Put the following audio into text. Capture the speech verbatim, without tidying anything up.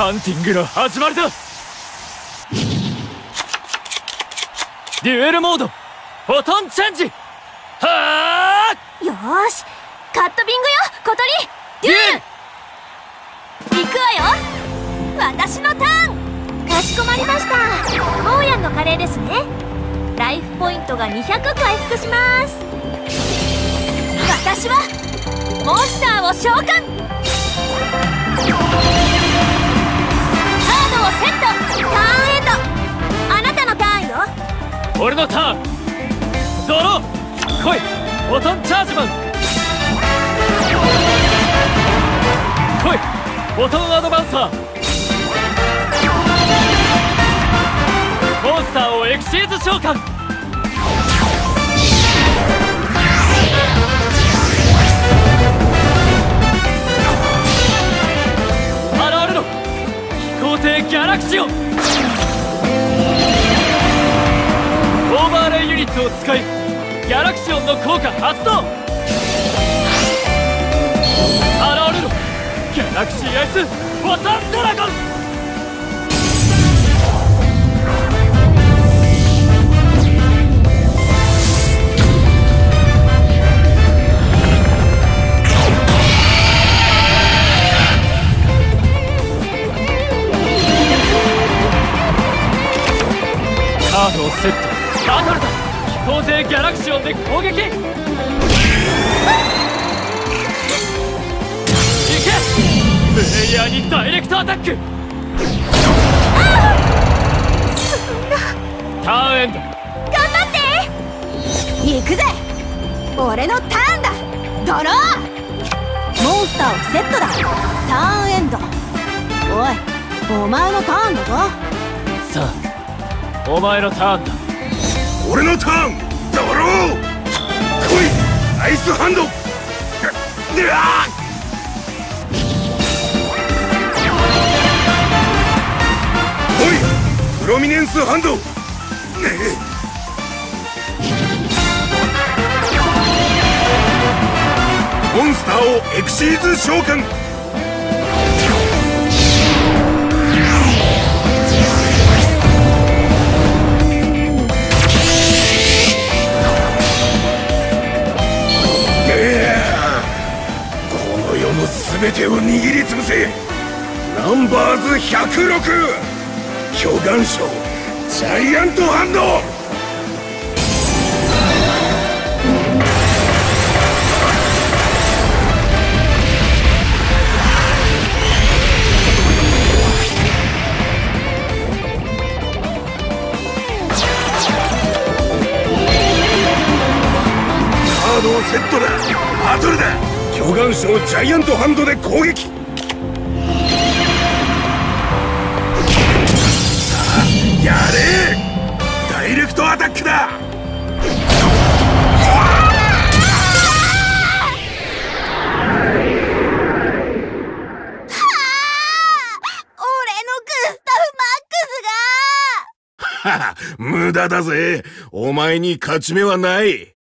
ハンティングの始まりだ。デュエルモードフォトンチェンジ。はーよーし、カットビングよ小鳥。デュエル行くわよ。私のターン。かしこまりました。モーヤンのカレーですね。ライフポイントがにひゃく回復します。私はモンスターを召喚。カードをセット。ターンエンド。あなたのターンよ。 俺のターン。ドロー来い。フォトンチャージマン来い。フォトンアドバンサー。モンスターをエクシーズ召喚。現れろ飛行艇ギャラクシオン。オーバーレイユニットを使いギャラクシオンの効果発動。現れろギャラクシーアイスフォトンドラゴン。カードをセット。バトルだ。飛行艇ギャラクシオンで攻撃。いけプレイヤーにダイレクトアタック。ターンエンド。 頑張って行くぜ。俺のターンだ。ドロー。モンスターをセットだ。ターンエンド。おい、お前のターンだぞ。 さあお前のターンだ。 俺のターン。ドロー来い。アイスハンド。うわ来い。プロミネンスハンド。モンスターをエクシーズ召喚。全てを握りつぶせ。ナンバーズひゃくろく巨岩礁ジャイアントハンド。カードをセットだ。バトルだ。巨岩礁ジャイアントハンドで攻撃。さあやれ。ダイレクトアタックだ。無駄だぜ。お前に勝ち目はない。